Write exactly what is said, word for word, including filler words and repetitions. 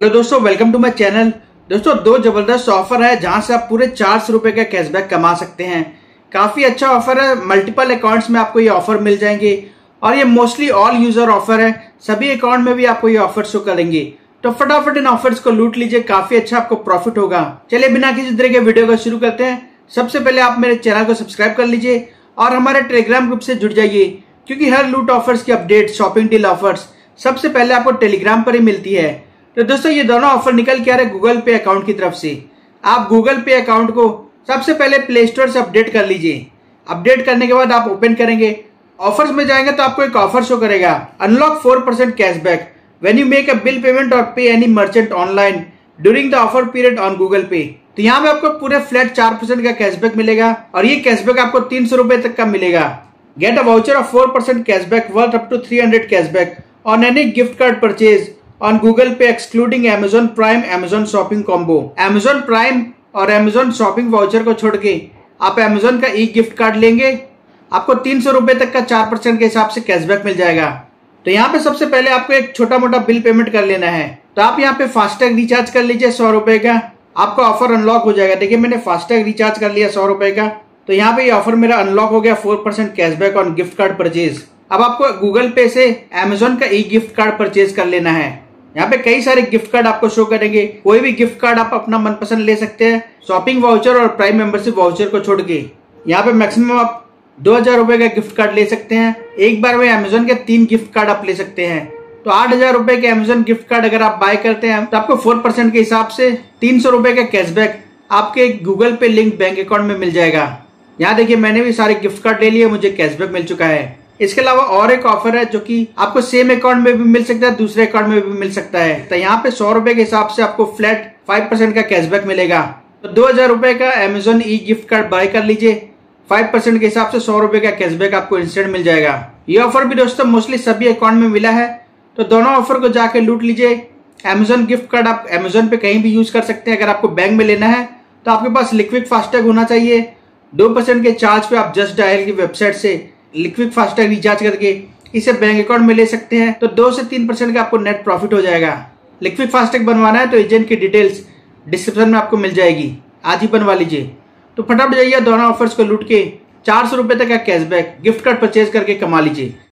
तो दोस्तों welcome to my channel. दोस्तों दो जबरदस्त ऑफर है जहां से आप पूरे चार सौ रुपए का कैशबैक कमा सकते हैं। काफी अच्छा ऑफर है, मल्टीपल अकाउंट्स में आपको ये ऑफर मिल जाएंगे और ये मोस्टली ऑल यूजर ऑफर है। सभी अकाउंट में भी आपको ये ऑफर शो करेंगे, तो फटाफट इन ऑफर्स को लूट लीजिए, काफी अच्छा आपको प्रॉफिट होगा। चलिए बिना किसी तरह के वीडियो को शुरू करते हैं। सबसे पहले आप मेरे चैनल को सब्सक्राइब कर लीजिए और हमारे टेलीग्राम ग्रुप से जुड़ जाइए, क्योंकि हर लूट ऑफर्स की अपडेट, शॉपिंग डील ऑफर्स सबसे पहले आपको टेलीग्राम पर ही मिलती है। तो दोस्तों ये दोनों ऑफर निकल के आ रहे गूगल पे अकाउंट की तरफ से। आप गूगल पे अकाउंट को सबसे पहले प्ले स्टोर से अपडेट कर लीजिए। अपडेट करने के बाद आप ओपन करेंगे, ऑफर्स में जाएंगे तो आपको एक ऑफर शो करेगा, unlock four percent cashback when you make a bill payment और pay any merchant online during the offer period on Google Pay. तो यहाँ पे आपको पूरे फ्लैट चार परसेंट का कैशबैक मिलेगा और ये कैशबैक आपको तीन सौ रुपए तक का मिलेगा। Get a voucher of four percent cashback worth up to three hundred cashback on any gift card purchase on Google Pay excluding Amazon prime Amazon shopping combo. Amazon prime और Amazon शॉपिंग वाउचर को छोड़ के आप Amazon का ई gift card लेंगे, आपको तीन सौ रुपए तक का चार परसेंट के हिसाब से कैशबैक मिल जाएगा। तो यहाँ पे सबसे पहले आपको एक छोटा मोटा बिल पेमेंट कर लेना है। तो आप यहाँ पे फास्टैग रिचार्ज कर लीजिए सौ रुपए का, आपका ऑफर अनलॉक हो जाएगा। देखिए मैंने फास्टैग रिचार्ज कर लिया सौ रुपए का, तो यहाँ पे ये ऑफर मेरा अनलॉक हो गया, four percent cashback on gift card purchase. अब आपको गूगल पे से Amazon का ई गिफ्ट कार्ड परचेज कर लेना है। यहाँ पे कई सारे गिफ्ट कार्ड आपको शो करेंगे, कोई भी गिफ्ट कार्ड आप अपना मनपसंद ले सकते हैं, शॉपिंग वाउचर और प्राइम मेंबरशिप वाउचर को छोड़ के। यहाँ पे मैक्सिमम आप दो हजार रुपए का गिफ्ट कार्ड ले सकते हैं। एक बार में Amazon के तीन गिफ्ट कार्ड आप ले सकते हैं। तो आठ हजार रुपए के Amazon गिफ्ट कार्ड अगर आप बाय करते हैं तो आपको फोर परसेंट के हिसाब से तीन सौ रुपए का कैशबैक आपके गूगल पे लिंक बैंक अकाउंट में मिल जाएगा। यहाँ देखिए मैंने भी सारे गिफ्ट कार्ड ले लिए, मुझे कैशबैक मिल चुका है। इसके अलावा और एक ऑफर है जो कि आपको सेम अकाउंट में भी मिल सकता है, दूसरे अकाउंट में भी मिल सकता है। तो यहाँ पे सौ रुपए के हिसाब से आपको फ्लैट फाइव परसेंट का कैशबैक मिलेगा। तो दो हजार रुपए का Amazon e gift card buy कर लीजिए, फाइव परसेंट के हिसाब से सौ रुपए का कैशबैक आपको इंस्टेंट मिल जाएगा। ये ऑफर भी दोस्तों मोस्टली सभी अकाउंट में मिला है, तो दोनों ऑफर को जाके लूट लीजिए। Amazon गिफ्ट कार्ड आप Amazon पे कहीं भी यूज कर सकते हैं। अगर आपको बैंक में लेना है तो आपके पास लिक्विड फास्टैग होना चाहिए। दो परसेंट के चार्ज पे आप जस्ट डायल की वेबसाइट से लिक्विड फास्टैग रिचार्ज करके इसे बैंक अकाउंट में ले सकते हैं, तो दो से तीन परसेंट का आपको नेट प्रॉफिट हो जाएगा। लिक्विड फास्टैग बनवाना है तो एजेंट की डिटेल्स डिस्क्रिप्शन में आपको मिल जाएगी, आज ही बनवा लीजिए। तो फटाफट जाइए दोनों ऑफर्स को लूट के चार सौ रुपए तक का कैशबैक गिफ्ट कार्ड परचेज करके कमा लीजिए।